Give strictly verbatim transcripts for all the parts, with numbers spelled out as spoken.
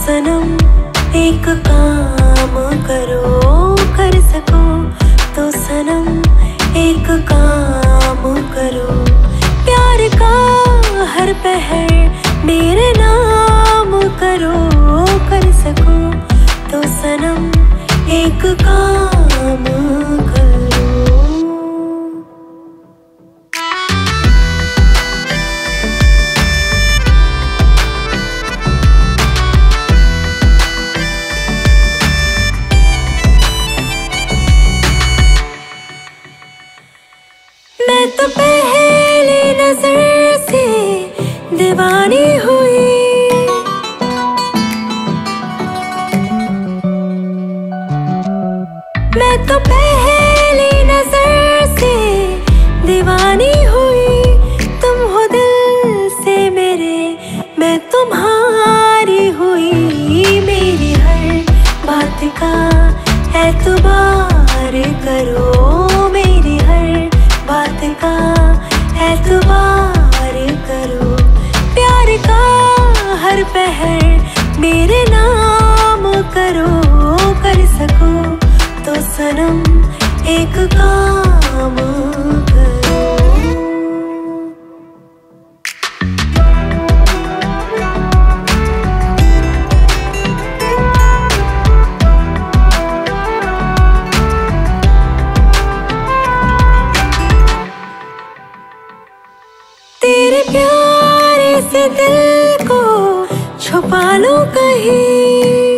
सनम एक काम करो, कर सको तो सनम एक काम करो। प्यार का हर पहर मेरे नाम करो, कर सको तो सनम एक काम करो। मैं तो पहली नजर से दीवानी हुई, मैं तो पहली नजर से दीवानी हुई। तुम हो दिल से मेरे, मैं तुम्हारी हुई। मेरी हर बात का एतबार करो, मेरी हर बात का एतबार करो। प्यार का हर पहर मेरे नाम करो, कर सको तो सनम एक काम करो। तेरे प्यारे से दिल को छुपा लो कहीं,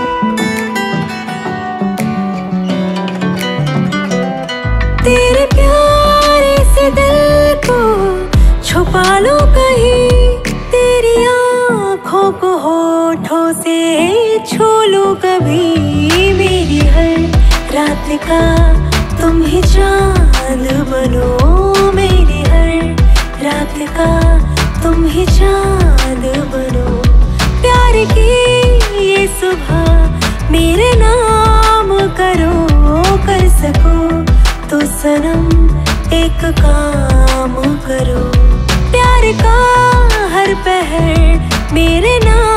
तेरे प्यारे से दिल को छुपा लो कहीं। तेरी आँखों को होठों से छू लो कभी। मेरी हर रात का तुम ही चांद बनो, मेरी हर रात का तुम ही चांद बनो। प्यार की ये सुबह मेरे नाम करो, कर सको तो सनम एक काम करो। प्यार का हर पहर मेरे नाम